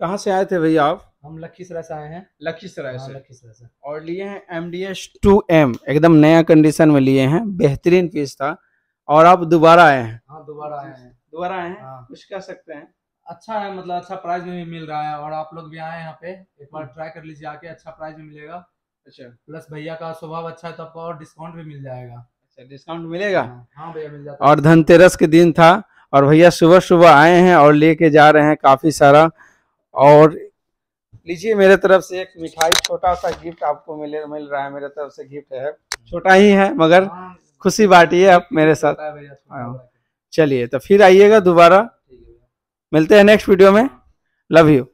कहाँ से आए थे भैया आप? हम लखीसराय से आए हैं। लखीसराय हाँ, से। लखीसराय से। और लिए हैं MDS-2M, एकदम नया कंडीशन में लिए हैं, बेहतरीन पीस था। और आप दोबारा आए हैं? हाँ, दोबारा आए हैं। दोबारा आए हैं, हाँ। कुछ कह सकते हैं? अच्छा है, मतलब अच्छा प्राइस में भी मिल रहा है, और आप लोग भी आए यहाँ पे, एक बार ट्राई कर लीजिए आके, अच्छा प्राइस में मिलेगा। अच्छा। प्लस भैया का स्वभाव अच्छा है तो आपको और डिस्काउंट भी मिल जाएगा। अच्छा, डिस्काउंट मिलेगा? हाँ, हाँ भैया, मिल जाता है। और धनतेरस के दिन था और भैया सुबह सुबह आए हैं और लेके जा रहे हैं काफी सारा। और लीजिए, मेरे तरफ से एक मिठाई, छोटा सा गिफ्ट आपको मिल रहा है, मेरे तरफ से गिफ्ट है, छोटा ही है मगर हाँ, खुशी बांटिए आप मेरे साथ। होता है भैया, छोटा बड़ा। चलिए, तो फिर आइएगा दोबारा, ठीक है भैया। मिलते हैं नेक्स्ट वीडियो में। Love you.